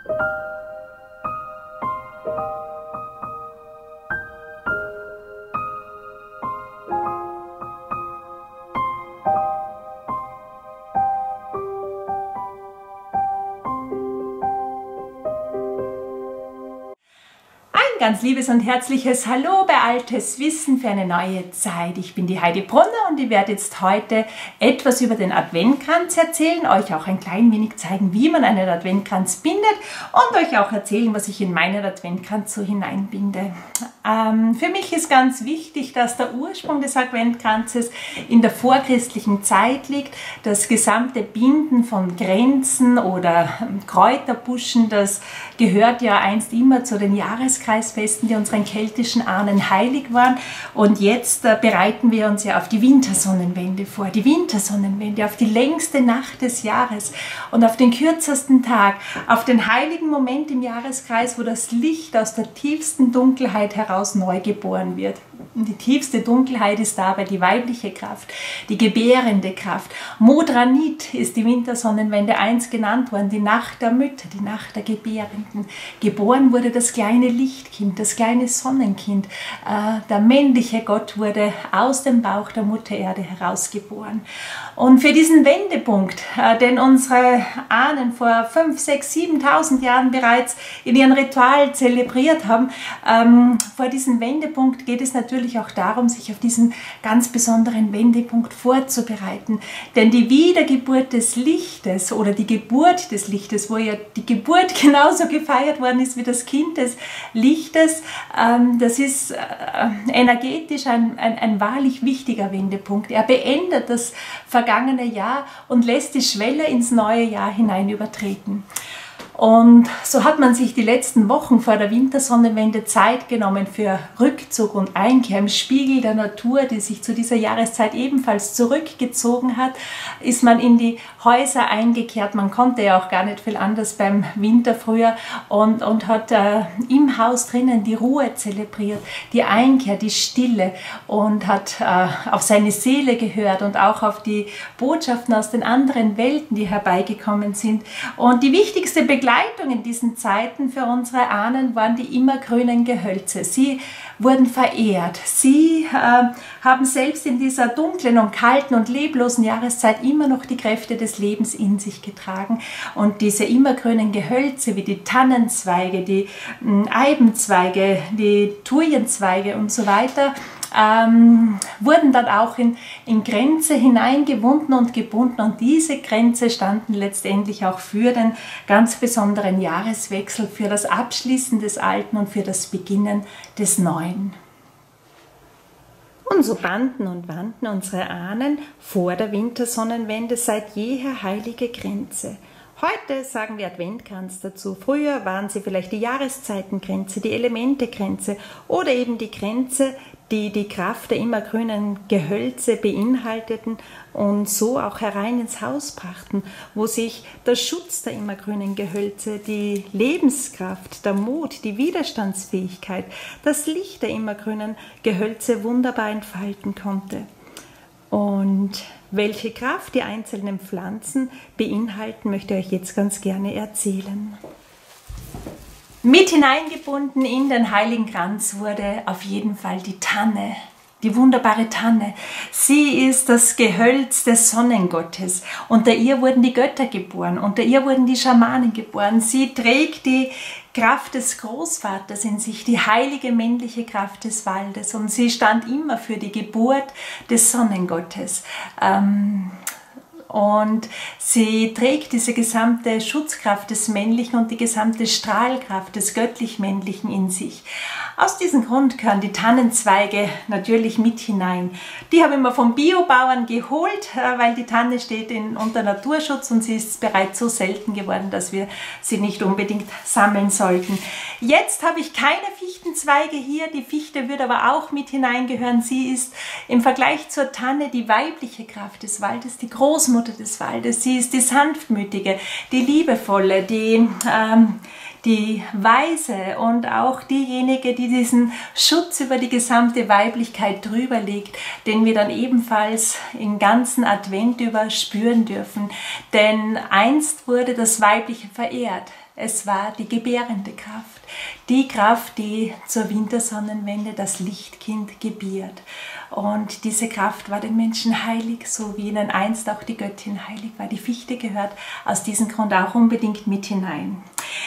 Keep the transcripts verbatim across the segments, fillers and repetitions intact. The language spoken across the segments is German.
Ganz liebes und herzliches Hallo bei Altes Wissen für eine neue Zeit. Ich bin die Heidi Brunner und ich werde jetzt heute etwas über den Adventkranz erzählen, euch auch ein klein wenig zeigen, wie man einen Adventkranz bindet und euch auch erzählen, was ich in meinen Adventkranz so hineinbinde. Ähm, für mich ist ganz wichtig, dass der Ursprung des Adventkranzes in der vorchristlichen Zeit liegt. Das gesamte Binden von Kränzen oder Kräuterbuschen, das gehört ja einst immer zu den Jahreskreisfesten, die unseren keltischen Ahnen heilig waren. Und jetzt äh, bereiten wir uns ja auf die Wintersonnenwende vor. Die Wintersonnenwende, auf die längste Nacht des Jahres und auf den kürzesten Tag, auf den heiligen Moment im Jahreskreis, wo das Licht aus der tiefsten Dunkelheit heraus neu geboren wird. Und die tiefste Dunkelheit ist dabei die weibliche Kraft, die gebärende Kraft. Modranit ist die Wintersonnenwende einst genannt worden, die Nacht der Mütter, die Nacht der Gebärenden. Geboren wurde das kleine Lichtkind, das kleine Sonnenkind. Äh, der männliche Gott wurde aus dem Bauch der Mutter Erde herausgeboren. Und für diesen Wendepunkt, äh, den unsere Ahnen vor fünf, sechs, siebentausend Jahren bereits in ihren Ritualen zelebriert haben, ähm, vor diesem Wendepunkt geht es natürlich auch darum, sich auf diesen ganz besonderen Wendepunkt vorzubereiten. Denn die Wiedergeburt des Lichtes oder die Geburt des Lichtes, wo ja die Geburt genauso gefeiert worden ist wie das Kind des Lichtes, ähm, das ist äh, energetisch ein, ein, ein wahrlich wichtiger Wendepunkt. Er beendet das vergangene Jahr und lässt die Schwelle ins neue Jahr hinein übertreten. Und so hat man sich die letzten Wochen vor der Wintersonnenwende Zeit genommen für Rückzug und Einkehr. Im Spiegel der Natur, die sich zu dieser Jahreszeit ebenfalls zurückgezogen hat, ist man in die Häuser eingekehrt. Man konnte ja auch gar nicht viel anders beim Winter früher und, und hat äh, im Haus drinnen die Ruhe zelebriert, die Einkehr, die Stille und hat äh, auf seine Seele gehört und auch auf die Botschaften aus den anderen Welten, die herbeigekommen sind. Und die wichtigste Begleitung Begleitung in diesen Zeiten für unsere Ahnen waren die immergrünen Gehölze. Sie wurden verehrt. Sie äh, haben selbst in dieser dunklen und kalten und leblosen Jahreszeit immer noch die Kräfte des Lebens in sich getragen. Und diese immergrünen Gehölze wie die Tannenzweige, die äh, Eibenzweige, die Thujenszweige und so weiter, Ähm, wurden dann auch in, in Kränze hineingewunden und gebunden und diese Kränze standen letztendlich auch für den ganz besonderen Jahreswechsel, für das Abschließen des Alten und für das Beginnen des Neuen. Und so banden und wandten unsere Ahnen vor der Wintersonnenwende seit jeher heilige Kränze. Heute sagen wir Adventkranz dazu. Früher waren sie vielleicht die Jahreszeitenkränze, die Elementekränze oder eben die Kränze, die die Kraft der immergrünen Gehölze beinhalteten und so auch herein ins Haus brachten, wo sich der Schutz der immergrünen Gehölze, die Lebenskraft, der Mut, die Widerstandsfähigkeit, das Licht der immergrünen Gehölze wunderbar entfalten konnte. Und welche Kraft die einzelnen Pflanzen beinhalten, möchte ich euch jetzt ganz gerne erzählen. Mit hineingebunden in den Heiligen Kranz wurde auf jeden Fall die Tanne, die wunderbare Tanne. Sie ist das Gehölz des Sonnengottes. Unter ihr wurden die Götter geboren, unter ihr wurden die Schamanen geboren. Sie trägt die Kraft des Großvaters in sich, die heilige männliche Kraft des Waldes. Und sie stand immer für die Geburt des Sonnengottes. Ähm, Und sie trägt diese gesamte Schutzkraft des Männlichen und die gesamte Strahlkraft des göttlich-männlichen in sich. Aus diesem Grund gehören die Tannenzweige natürlich mit hinein. Die habe ich mir vom Biobauern geholt, weil die Tanne steht in, unter Naturschutz und sie ist bereits so selten geworden, dass wir sie nicht unbedingt sammeln sollten. Jetzt habe ich keine Fichtenzweige hier, die Fichte würde aber auch mit hineingehören. Sie ist im Vergleich zur Tanne die weibliche Kraft des Waldes, die Großmutter des Waldes. Sie ist die sanftmütige, die liebevolle, die, ähm, die Weise und auch diejenige, die diesen Schutz über die gesamte Weiblichkeit drüber legt, den wir dann ebenfalls im ganzen Advent über spüren dürfen. Denn einst wurde das Weibliche verehrt. Es war die gebärende Kraft, die Kraft, die zur Wintersonnenwende das Lichtkind gebiert. Und diese Kraft war den Menschen heilig, so wie ihnen einst auch die Göttin heilig war. Die Fichte gehört aus diesem Grund auch unbedingt mit hinein.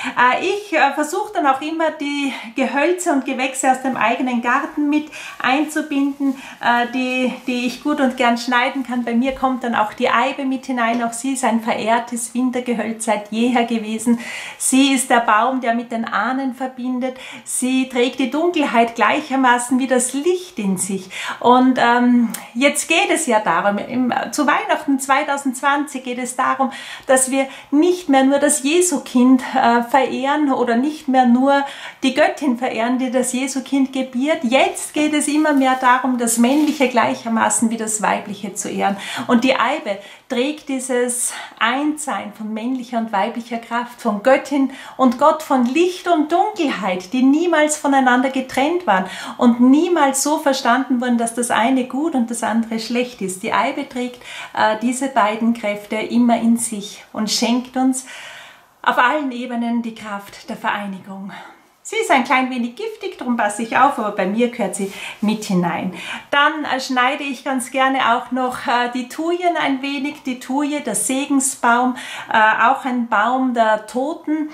Ich versuche dann auch immer, die Gehölze und Gewächse aus dem eigenen Garten mit einzubinden, die, die ich gut und gern schneiden kann. Bei mir kommt dann auch die Eibe mit hinein. Auch sie ist ein verehrtes Wintergehölz seit jeher gewesen. Sie ist der Baum, der mit den Ahnen verbindet. Sie trägt die Dunkelheit gleichermaßen wie das Licht in sich. Und ähm, jetzt geht es ja darum, im, zu Weihnachten zwanzig zwanzig geht es darum, dass wir nicht mehr nur das Jesukind äh, verehren oder nicht mehr nur die Göttin verehren, die das Jesukind gebiert. Jetzt geht es immer mehr darum, das Männliche gleichermaßen wie das Weibliche zu ehren. Und die Eibe trägt dieses Einssein von männlicher und weiblicher Kraft, von Göttin und Gott, von Licht und Dunkelheit, die niemals voneinander getrennt waren und niemals so verstanden wurden, dass das eine gut und das andere schlecht ist. Die Eibe trägt äh, diese beiden Kräfte immer in sich und schenkt uns auf allen Ebenen die Kraft der Vereinigung. Sie ist ein klein wenig giftig, darum passe ich auf, aber bei mir gehört sie mit hinein. Dann äh, schneide ich ganz gerne auch noch äh, die Thujen ein wenig. Die Thuje, der Segensbaum, äh, auch ein Baum der Toten.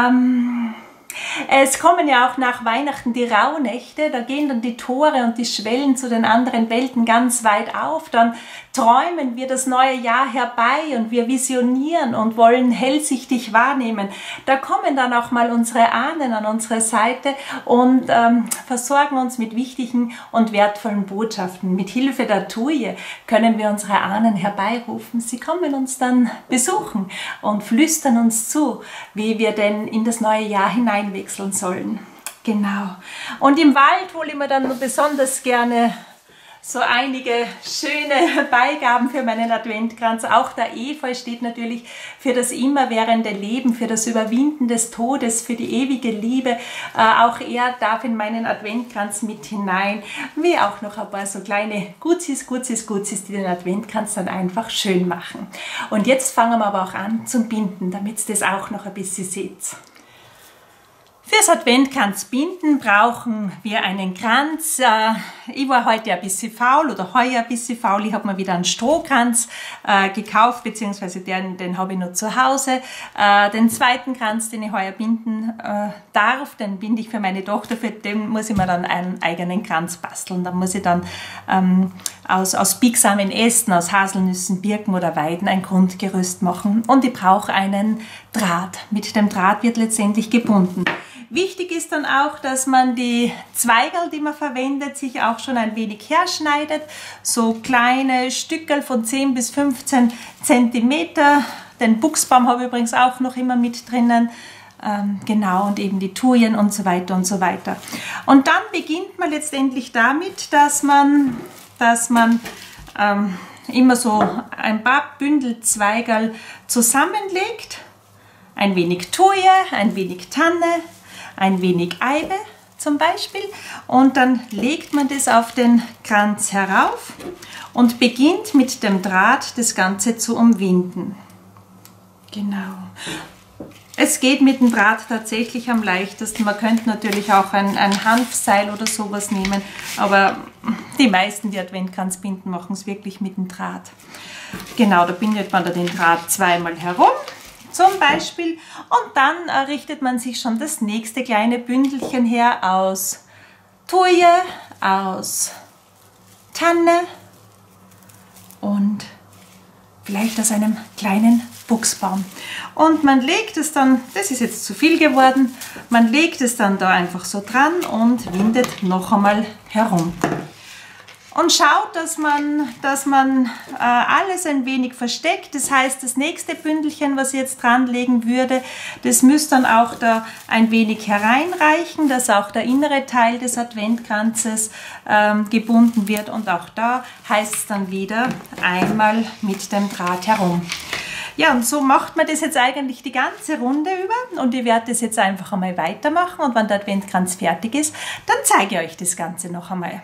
Ähm, Es kommen ja auch nach Weihnachten die Rauhnächte, da gehen dann die Tore und die Schwellen zu den anderen Welten ganz weit auf. Dann träumen wir das neue Jahr herbei und wir visionieren und wollen hellsichtig wahrnehmen. Da kommen dann auch mal unsere Ahnen an unsere Seite und ähm, versorgen uns mit wichtigen und wertvollen Botschaften. Mit Hilfe der Thuje können wir unsere Ahnen herbeirufen. Sie kommen uns dann besuchen und flüstern uns zu, wie wir denn in das neue Jahr hineinwechseln sollen. Genau. Und im Wald hole ich mir dann besonders gerne so einige schöne Beigaben für meinen Adventkranz. Auch der Efeu steht natürlich für das immerwährende Leben, für das Überwinden des Todes, für die ewige Liebe. Äh, auch er darf in meinen Adventkranz mit hinein, wie auch noch ein paar so kleine Gutsis, Gutsis, Gutsis, die den Adventkranz dann einfach schön machen. Und jetzt fangen wir aber auch an zum Binden, damit ihr das auch noch ein bisschen seht. Fürs Adventkranzbinden brauchen wir einen Kranz. Ich war heute ein bisschen faul oder heuer ein bisschen faul. Ich habe mir wieder einen Strohkranz äh, gekauft, beziehungsweise den, den habe ich noch zu Hause. Äh, den zweiten Kranz, den ich heuer binden äh, darf, den binde ich für meine Tochter. Für den muss ich mir dann einen eigenen Kranz basteln. Da muss ich dann ähm, aus, aus biegsamen Ästen, aus Haselnüssen, Birken oder Weiden ein Grundgerüst machen. Und ich brauche einen Draht. Mit dem Draht wird letztendlich gebunden. Wichtig ist dann auch, dass man die Zweigerl, die man verwendet, sich auch schon ein wenig herschneidet. So kleine Stückel von zehn bis fünfzehn Zentimeter. Den Buchsbaum habe ich übrigens auch noch immer mit drinnen. Ähm, genau, und eben die Thujen und so weiter und so weiter. Und dann beginnt man letztendlich damit, dass man, dass man ähm, immer so ein paar Bündel Zweigerl zusammenlegt. Ein wenig Thuje, ein wenig Tanne, ein wenig Eibe zum Beispiel, und dann legt man das auf den Kranz herauf und beginnt mit dem Draht das Ganze zu umwinden. Genau. Es geht mit dem Draht tatsächlich am leichtesten. Man könnte natürlich auch ein, ein Hanfseil oder sowas nehmen, aber die meisten, die Adventkranz binden, machen es wirklich mit dem Draht. Genau, da bindet man da den Draht zweimal herum. Zum Beispiel, und dann richtet man sich schon das nächste kleine Bündelchen her aus Thuje, aus Tanne und vielleicht aus einem kleinen Buchsbaum. Und man legt es dann, das ist jetzt zu viel geworden, man legt es dann da einfach so dran und windet noch einmal herum. Und schaut, dass man, dass man äh, alles ein wenig versteckt. Das heißt, das nächste Bündelchen, was ich jetzt dran legen würde, das müsste dann auch da ein wenig hereinreichen, dass auch der innere Teil des Adventkranzes ähm, gebunden wird. Und auch da heißt es dann wieder einmal mit dem Draht herum. Ja, und so macht man das jetzt eigentlich die ganze Runde über und ich werde das jetzt einfach einmal weitermachen und wenn der Adventkranz fertig ist, dann zeige ich euch das Ganze noch einmal.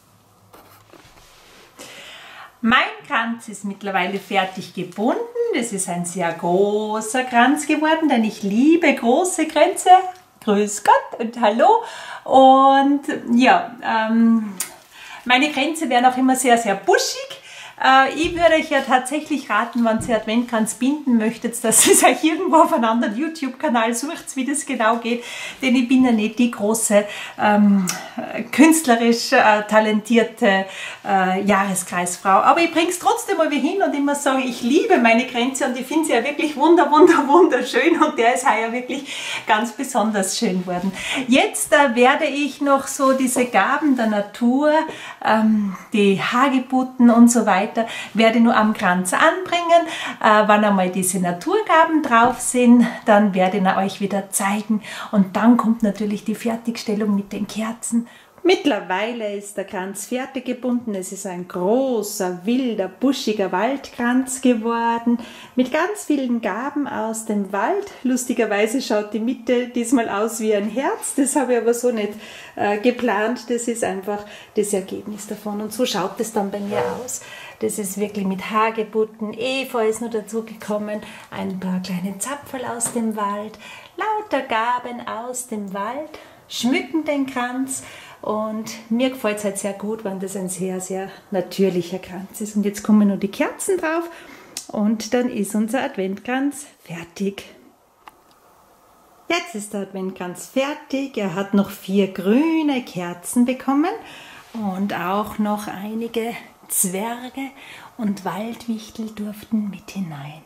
Mein Kranz ist mittlerweile fertig gebunden. Das ist ein sehr großer Kranz geworden, denn ich liebe große Kränze. Grüß Gott und hallo. Und ja, ähm, meine Kränze werden auch immer sehr, sehr buschig. Äh, ich würde euch ja tatsächlich raten, wenn ihr Adventkranz binden möchtet, dass ihr es euch irgendwo auf einem anderen YouTube-Kanal sucht, wie das genau geht. Denn ich bin ja nicht die große, ähm, künstlerisch äh, talentierte äh, Jahreskreisfrau. Aber ich bringe es trotzdem mal hin und immer sage, ich liebe meine Kränze und ich finde sie ja wirklich wunder, wunder, wunderschön und der ist heuer wirklich ganz besonders schön geworden. Jetzt äh, werde ich noch so diese Gaben der Natur, ähm, die Hagebutten und so weiter, werde nur am Kranz anbringen. Äh, wenn einmal diese Naturgaben drauf sind, dann werde ich euch wieder zeigen und dann kommt natürlich die Fertigstellung mit den Kerzen. Mittlerweile ist der Kranz fertig gebunden. Es ist ein großer, wilder, buschiger Waldkranz geworden mit ganz vielen Gaben aus dem Wald. Lustigerweise schaut die Mitte diesmal aus wie ein Herz. Das habe ich aber so nicht äh, geplant. Das ist einfach das Ergebnis davon. Und so schaut es dann bei mir aus. Das ist wirklich mit Hagebutten, Efeu ist noch dazu gekommen, ein paar kleine Zapferl aus dem Wald, lauter Gaben aus dem Wald, schmücken den Kranz und mir gefällt es halt sehr gut, wenn das ein sehr, sehr natürlicher Kranz ist. Und jetzt kommen noch die Kerzen drauf und dann ist unser Adventkranz fertig. Jetzt ist der Adventkranz fertig, er hat noch vier grüne Kerzen bekommen und auch noch einige Zwerge und Waldwichtel durften mit hinein.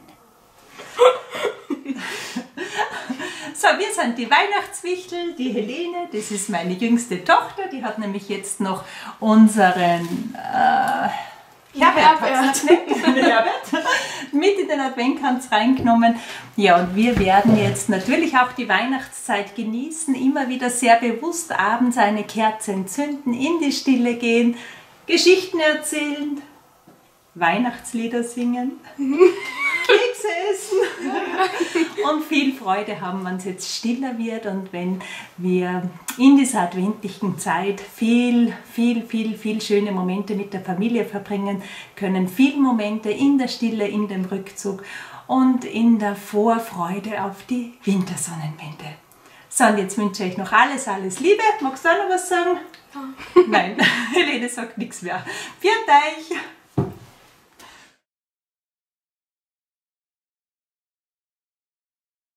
So, wir sind die Weihnachtswichtel, die Helene, das ist meine jüngste Tochter, die hat nämlich jetzt noch unseren äh, Herbert, Herbert. Herbert mit in den Adventkranz reingenommen. Ja, und wir werden jetzt natürlich auch die Weihnachtszeit genießen, immer wieder sehr bewusst abends eine Kerze entzünden, in die Stille gehen, Geschichten erzählen, Weihnachtslieder singen, Kekse essen und viel Freude haben, wenn es jetzt stiller wird und wenn wir in dieser adventlichen Zeit viel, viel, viel, viel schöne Momente mit der Familie verbringen können. Viele Momente in der Stille, in dem Rückzug und in der Vorfreude auf die Wintersonnenwende. So, und jetzt wünsche ich euch noch alles, alles Liebe. Magst du auch noch was sagen? Ja. Nein, Helene sagt nichts mehr. Viert euch!